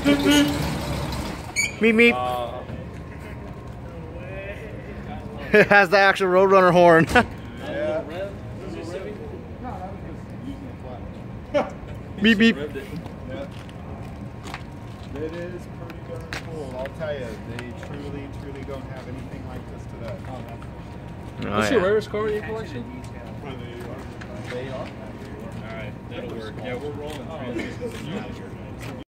Meep meep. It has the actual Roadrunner horn. Beep beep. It is pretty darn cool. I'll tell you, they truly don't have anything like this today. What's your rarest car in your collection? They are. Alright, that'll work. Yeah, we're rolling.